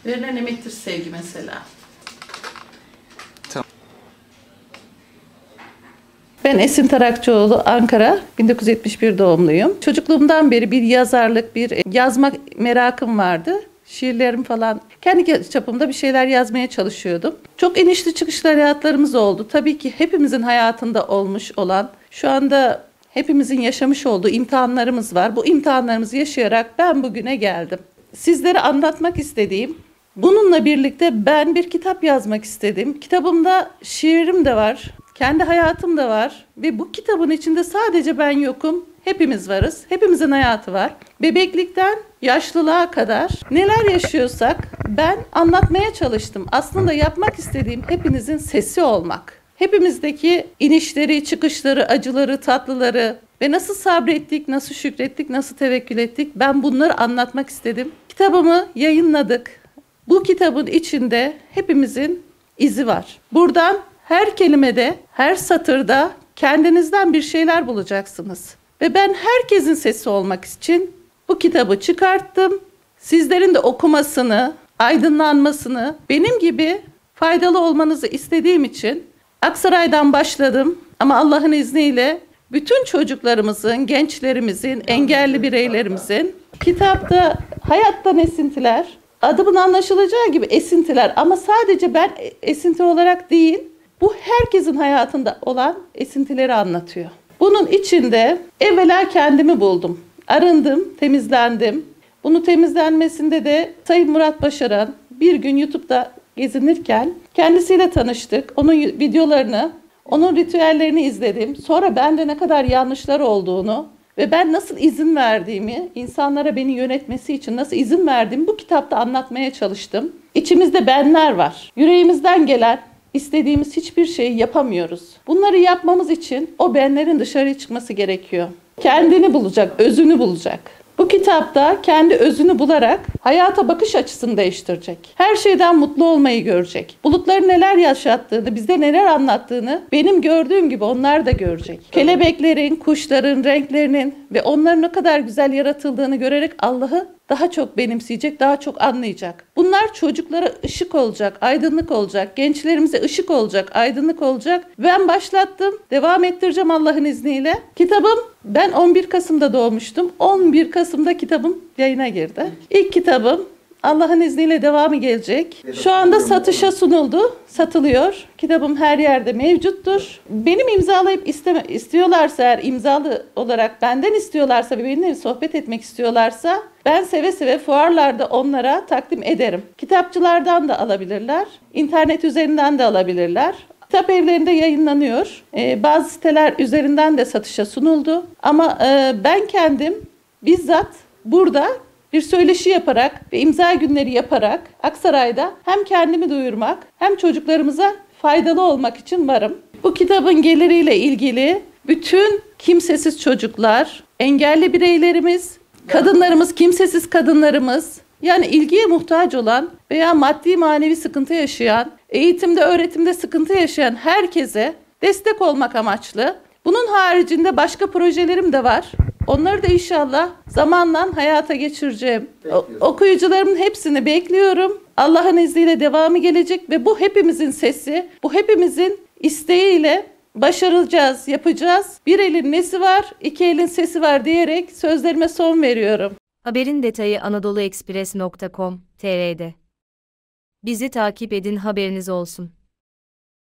Verilen emektir sevgi mesela. Tamam. Ben Esin Tarakçıoğlu, Ankara, 1971 doğumluyum. Çocukluğumdan beri bir yazarlık, bir yazma merakım vardı. Şiirlerim falan, kendi çapımda bir şeyler yazmaya çalışıyordum. Çok inişli çıkışlı hayatlarımız oldu. Tabii ki hepimizin hayatında olmuş olan, şu anda hepimizin yaşamış olduğu imtihanlarımız var. Bu imtihanlarımızı yaşayarak ben bugüne geldim. Sizlere anlatmak istediğim, bununla birlikte ben bir kitap yazmak istedim. Kitabımda şiirim de var, kendi hayatım da var ve bu kitabın içinde sadece ben yokum. Hepimiz varız. Hepimizin hayatı var. Bebeklikten yaşlılığa kadar neler yaşıyorsak ben anlatmaya çalıştım. Aslında yapmak istediğim hepinizin sesi olmak. Hepimizdeki inişleri, çıkışları, acıları, tatlıları ve nasıl sabrettik, nasıl şükrettik, nasıl tevekkül ettik, ben bunları anlatmak istedim. Kitabımı yayınladık. Bu kitabın içinde hepimizin izi var. Buradan her kelimede, her satırda kendinizden bir şeyler bulacaksınız. Ve ben herkesin sesi olmak için bu kitabı çıkarttım. Sizlerin de okumasını, aydınlanmasını, benim gibi faydalı olmanızı istediğim için Aksaray'dan başladım. Ama Allah'ın izniyle bütün çocuklarımızın, gençlerimizin, engelli bireylerimizin kitapta hayattan esintiler, adımın anlaşılacağı gibi esintiler ama sadece ben esinti olarak değil, bu herkesin hayatında olan esintileri anlatıyor. Bunun içinde evvela kendimi buldum. Arındım, temizlendim. Bunu temizlenmesinde de Sayın Murat Başaran bir gün YouTube'da gezinirken kendisiyle tanıştık. Onun videolarını, onun ritüellerini izledim. Sonra bende ne kadar yanlışlar olduğunu ve ben nasıl izin verdiğimi, insanlara beni yönetmesi için nasıl izin verdiğimi bu kitapta anlatmaya çalıştım. İçimizde benler var. Yüreğimizden gelen, İstediğimiz hiçbir şeyi yapamıyoruz. Bunları yapmamız için o benlerin dışarıya çıkması gerekiyor. Kendini bulacak, özünü bulacak. Bu kitapta kendi özünü bularak hayata bakış açısını değiştirecek. Her şeyden mutlu olmayı görecek. Bulutların neler yaşattığını, bize neler anlattığını benim gördüğüm gibi onlar da görecek. Kelebeklerin, kuşların, renklerinin ve onların ne kadar güzel yaratıldığını görerek Allah'ı daha çok benimseyecek, daha çok anlayacak. Bunlar çocuklara ışık olacak, aydınlık olacak, gençlerimize ışık olacak, aydınlık olacak. Ben başlattım, devam ettireceğim Allah'ın izniyle. Kitabım, ben 11 Kasım'da doğmuştum. 11 Kasım'da kitabım yayına girdi. İlk kitabım Allah'ın izniyle devamı gelecek. Şu anda satışa sunuldu, satılıyor. Kitabım her yerde mevcuttur. Benim imzalayıp istiyorlarsa, eğer imzalı olarak benden istiyorlarsa ve benimle sohbet etmek istiyorlarsa ben seve seve fuarlarda onlara takdim ederim. Kitapçılardan da alabilirler, internet üzerinden de alabilirler. Kitap evlerinde yayınlanıyor. Bazı siteler üzerinden de satışa sunuldu. Ama ben kendim bizzat burada bir söyleşi yaparak ve imza günleri yaparak Aksaray'da hem kendimi duyurmak hem çocuklarımıza faydalı olmak için varım. Bu kitabın geliriyle ilgili bütün kimsesiz çocuklar, engelli bireylerimiz, kadınlarımız, kimsesiz kadınlarımız, yani ilgiye muhtaç olan veya maddi manevi sıkıntı yaşayan, eğitimde, öğretimde sıkıntı yaşayan herkese destek olmak amaçlı. Bunun haricinde başka projelerim de var. Onları da inşallah zamanla hayata geçireceğim. Okuyucularımın hepsini bekliyorum. Allah'ın izniyle devamı gelecek ve bu hepimizin sesi, bu hepimizin isteğiyle başaracağız, yapacağız. Bir elin nesi var, iki elin sesi var diyerek sözlerime son veriyorum. Haberin detayı anadoluexpress.com.tr'de. Bizi takip edin, haberiniz olsun.